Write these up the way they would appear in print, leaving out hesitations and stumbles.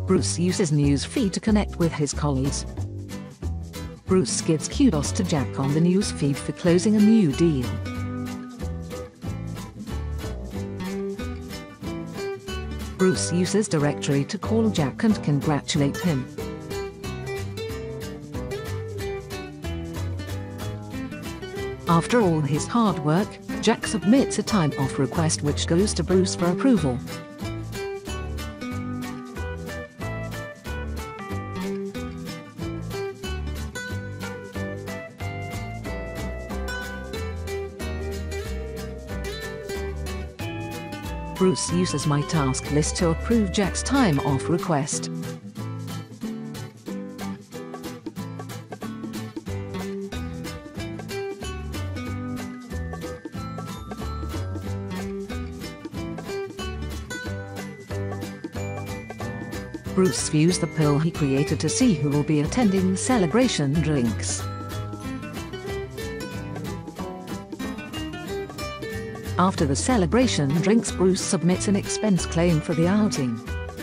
Bruce uses Newsfeed to connect with his colleagues. Bruce gives kudos to Jack on the newsfeed for closing a new deal. Bruce uses Directory to call Jack and congratulate him. After all his hard work, Jack submits a time-off request which goes to Bruce for approval. Bruce uses My Task List to approve Jack's time-off request. Bruce views the poll he created to see who will be attending the celebration drinks. After the celebration drinks, Bruce submits an expense claim for the outing.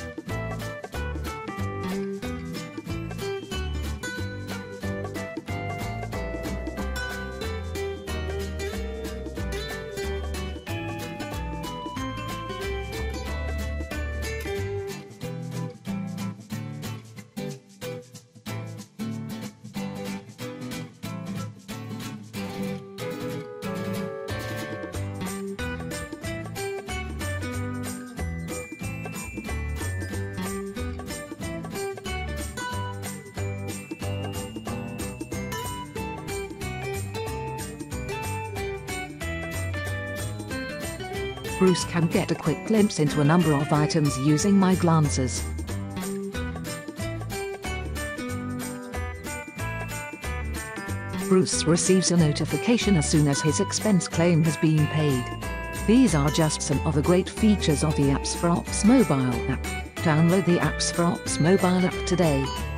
Bruce can get a quick glimpse into a number of items using My Glances. Bruce receives a notification as soon as his expense claim has been paid. These are just some of the great features of the AppsForOps mobile app. Download the AppsForOps mobile app today.